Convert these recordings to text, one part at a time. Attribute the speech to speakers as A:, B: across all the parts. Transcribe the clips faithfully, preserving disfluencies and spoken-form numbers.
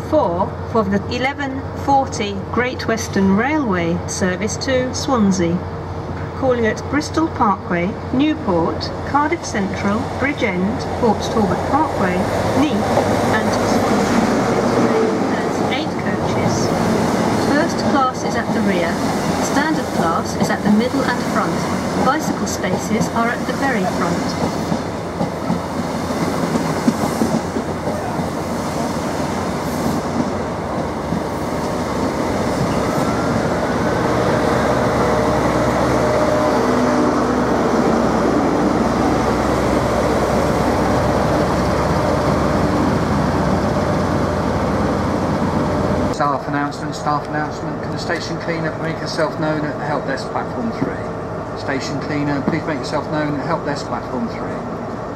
A: four for the eleven forty Great Western Railway service to Swansea, calling at Bristol Parkway, Newport, Cardiff Central, Bridgend, Port Talbot Parkway, Neath and Swansea. This train has eight coaches. First class is at the rear, standard class is at the middle and front, bicycle spaces are at the very front.
B: Staff announcement, staff announcement. Can the station cleaner make herself known at the help desk platform three? Station cleaner, please make yourself known at help desk platform three.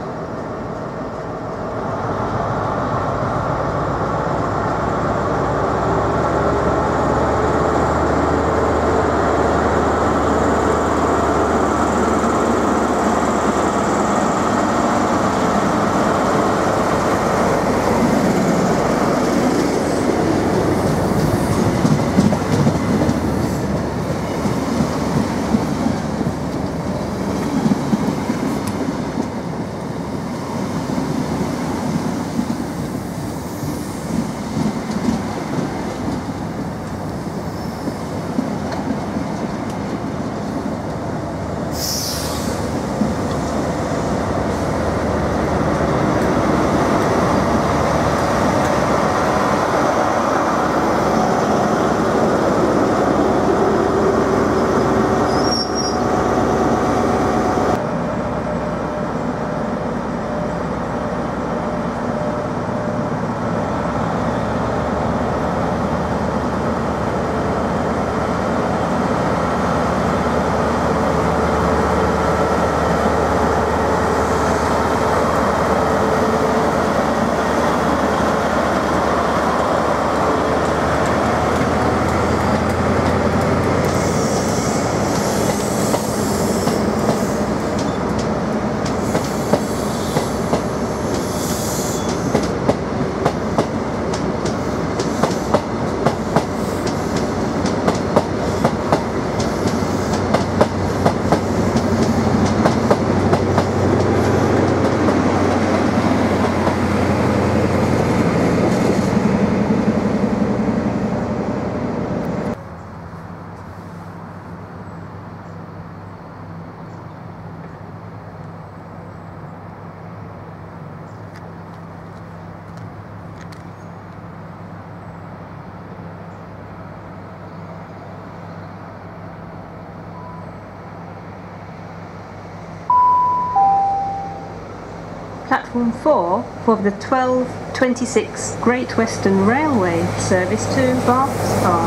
A: Platform four for the twelve twenty-six Great Western Railway service to Bath Spa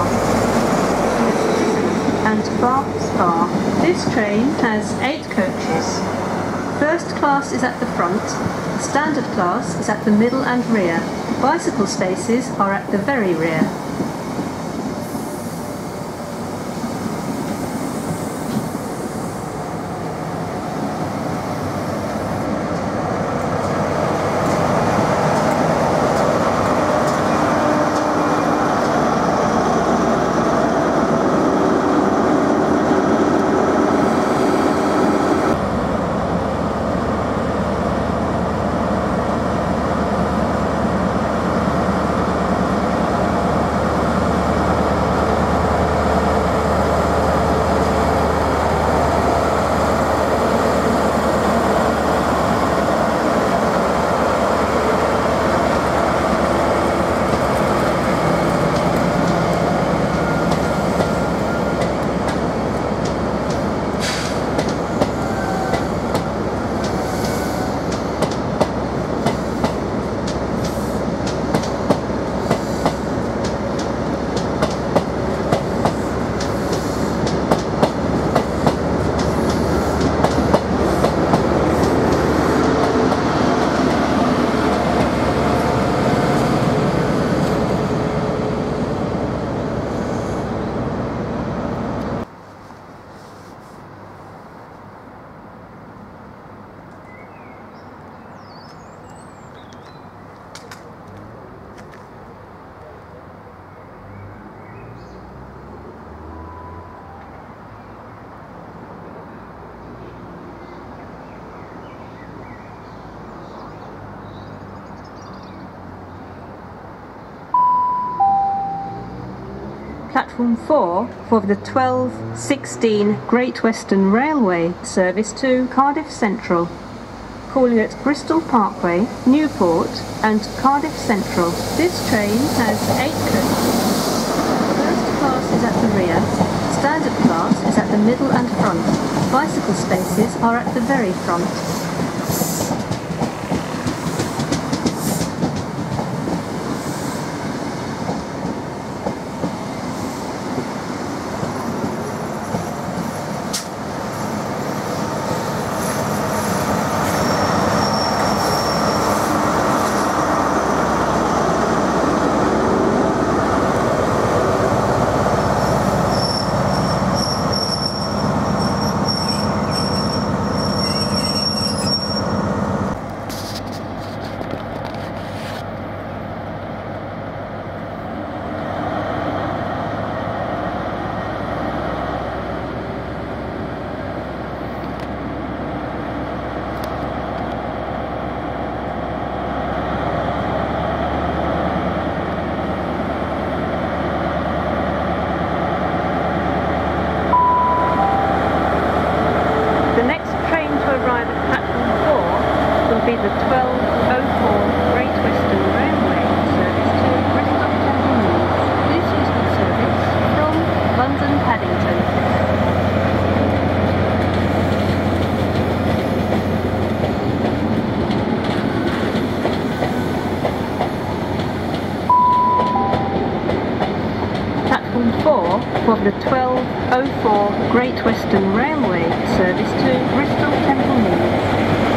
A: and Bath Spa. This train has eight coaches. First class is at the front, standard class is at the middle and rear, bicycle spaces are at the very rear. Platform four for the twelve sixteen Great Western Railway service to Cardiff Central, calling at Bristol Parkway, Newport and Cardiff Central. This train has eight coaches. First class is at the rear, standard class is at the middle and front. Bicycle spaces are at the very front. Be the twelve oh four Great Western Railway service to Bristol Temple Meads. This is the service from London Paddington. Platform four for the twelve oh four Great Western Railway service to Bristol Temple Meads.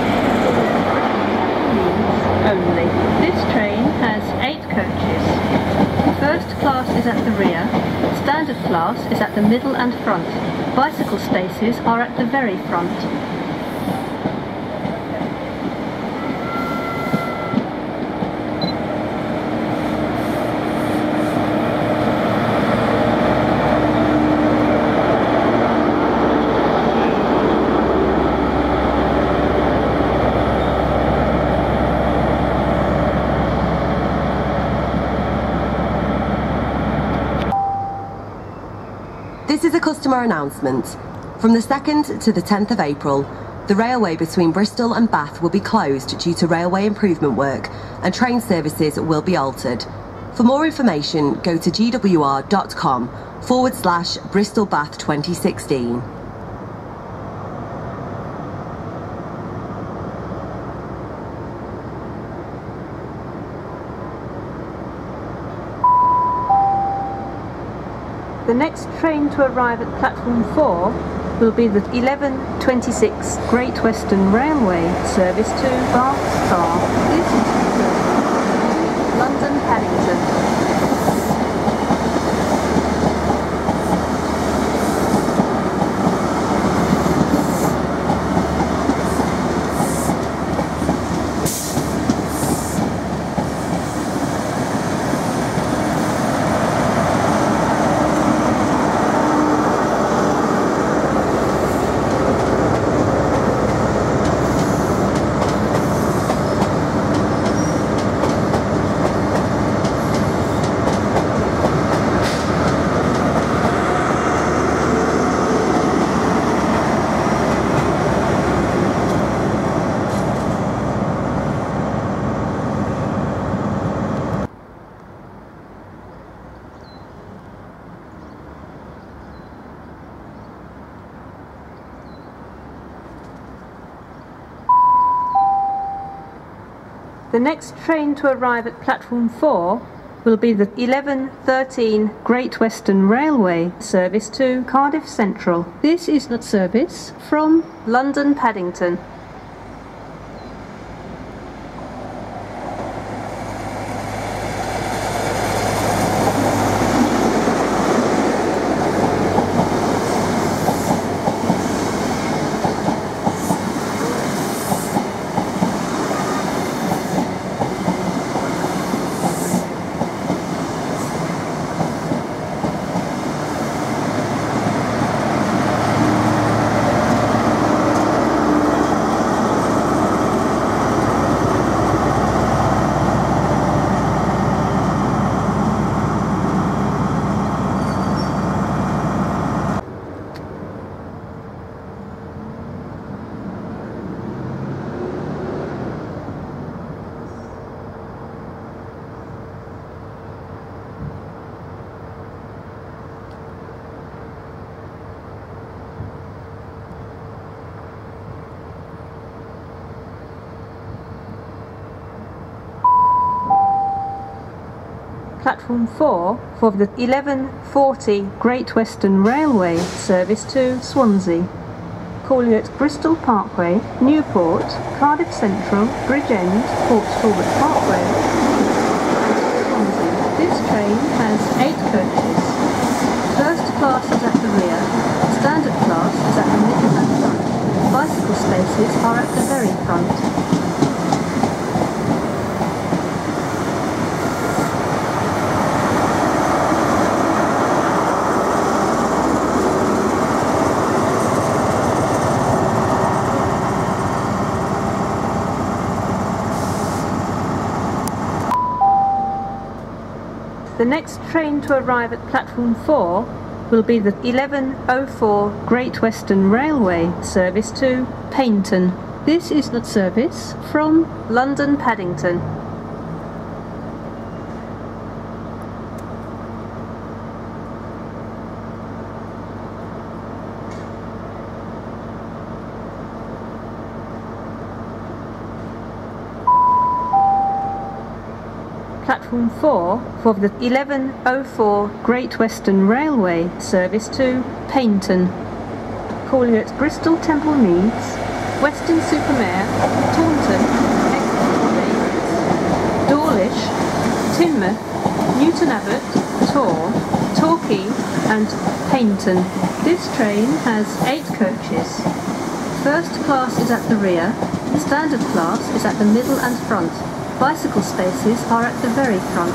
A: Only. This train has eight coaches. First class is at the rear, standard class is at the middle and front. Bicycle spaces are at the very front.
C: This is a customer announcement. From the second to the tenth of April, the railway between Bristol and Bath will be closed due to railway improvement work and train services will be altered. For more information, go to G W R dot com forward slash Bristol Bath twenty sixteen.
A: The next train to arrive at Platform four will be the eleven twenty-six Great Western Railway service to Bath Spa. This is the service London Paddington. The next train to arrive at Platform four will be the eleven thirteen Great Western Railway service to Cardiff Central. This is the service from London Paddington. platform four for the eleven forty Great Western Railway service to Swansea, calling at Bristol Parkway, Newport, Cardiff Central, Bridgend, Port Talbot Parkway, Swansea. This train has eight coaches. First class is at the rear, standard class is at the middle and front. Bicycle spaces are at the very front. The next train to arrive at platform four will be the eleven oh four Great Western Railway service to Paignton. This is the service from London Paddington. Platform four for the eleven oh four Great Western Railway service to Paignton, calling at Bristol Temple Meads, Weston-super-Mare, Taunton, Exeter, Dawlish, Teignmouth, Newton Abbot, Torre, Torquay and Paignton. This train has eight coaches. First class is at the rear, standard class is at the middle and front. Bicycle spaces are at the very front.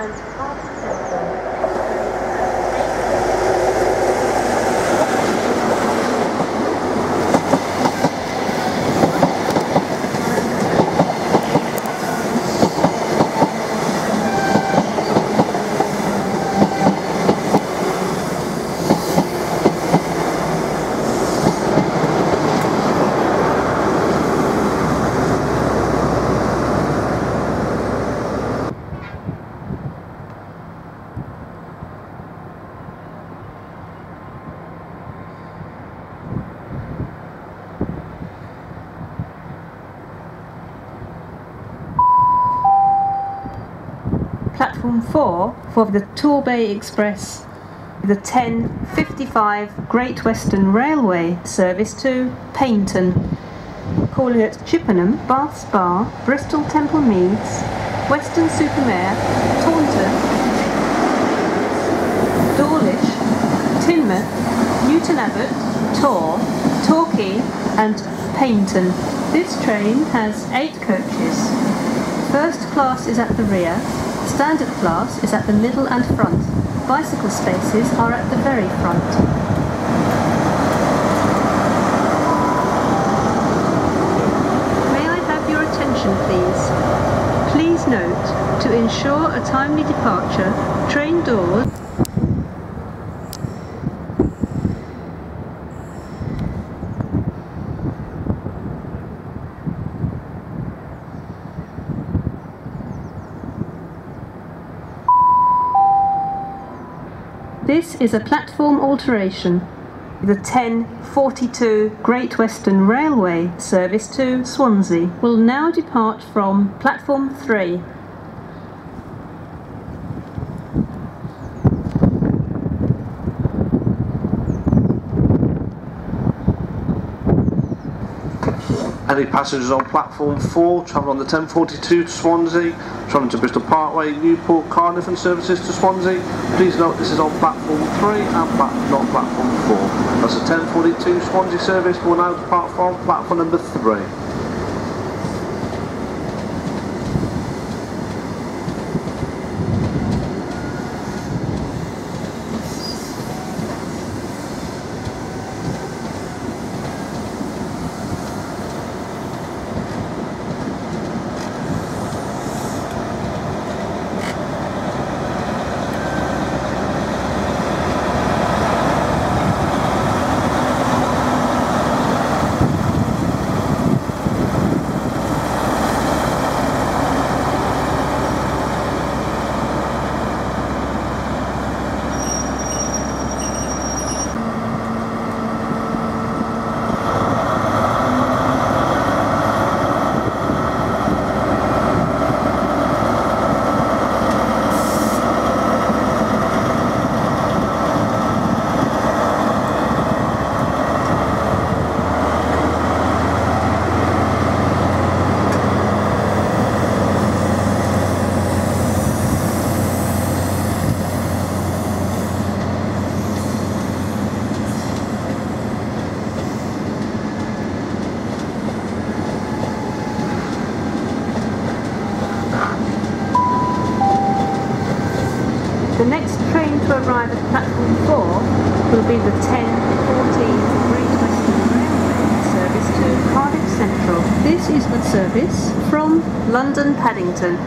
A: and Cardiff Central. Platform four for the Torbay Express, the ten fifty-five Great Western Railway service to Paignton, calling at Chippenham, Bath Spa, Bristol Temple Meads, Weston-super-Mare, Taunton, Dawlish, Teignmouth, Newton Abbot, Tor, Torquay and Paignton. This train has eight coaches. First class is at the rear. Standard class is at the middle and front. Bicycle spaces are at the very front. May I have your attention, please? Please note, to ensure a timely departure, train doors This is a platform alteration. The ten forty-two Great Western Railway service to Swansea will now depart from platform three.
D: Any passengers on platform four travel on the ten forty-two to Swansea, travelling to Bristol Parkway, Newport, Cardiff and services to Swansea, please note this is on platform three and plat not platform four. That's the ten forty-two Swansea service will now depart from platform number three.
A: The next train to arrive at platform four will be the ten fourteen Great Western Railway service to Cardiff Central. This is the service from London Paddington.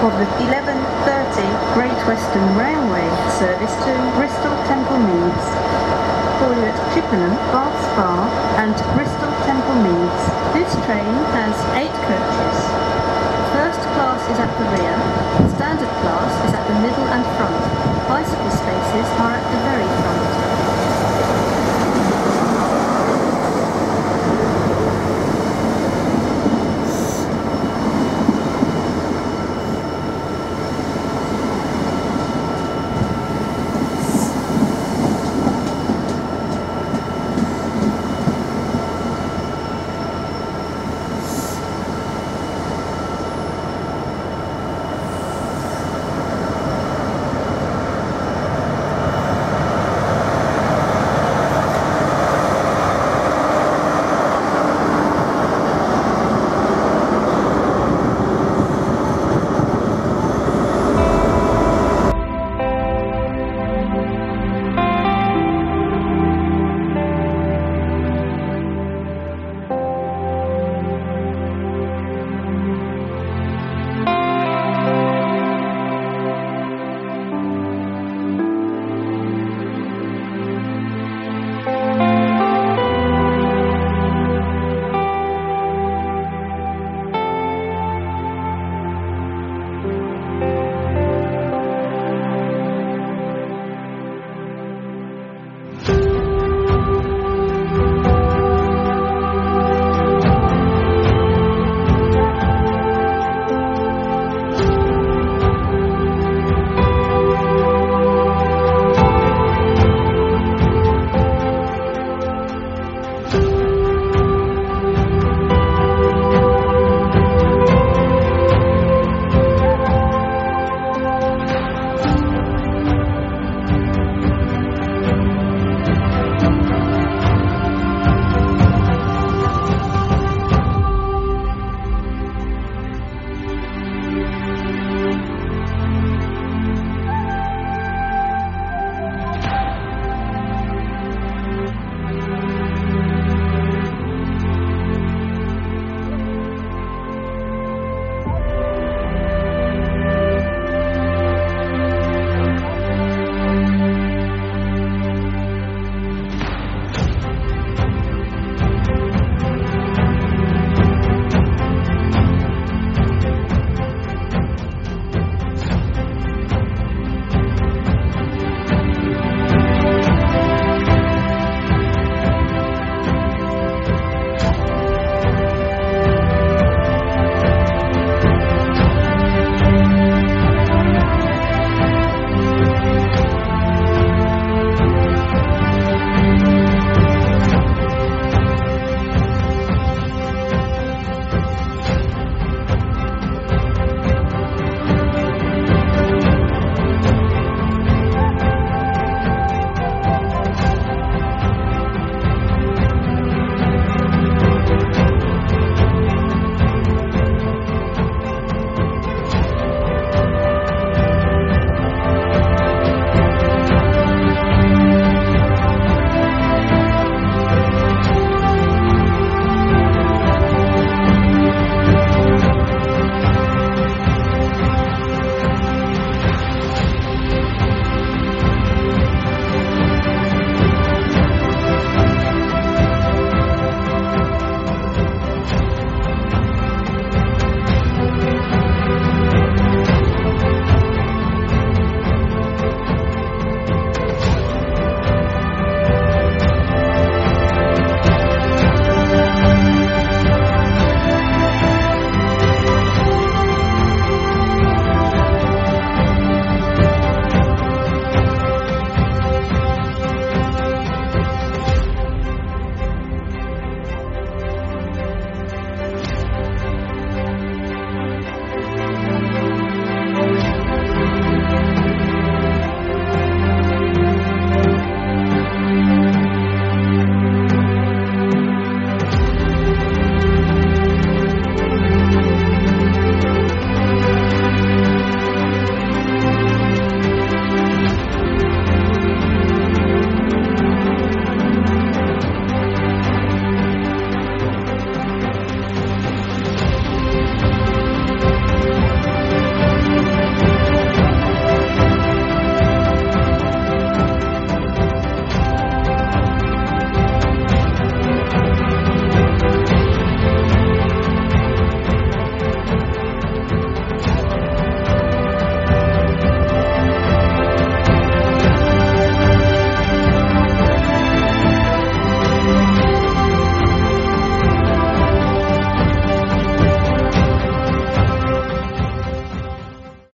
A: of the eleven thirty Great Western Railway service to Bristol Temple Meads, calling at Chippenham, Bath Spa and Bristol Temple Meads. This train has eight coaches. First class is at the rear, standard class is at the middle and front. Bicycle spaces are at the very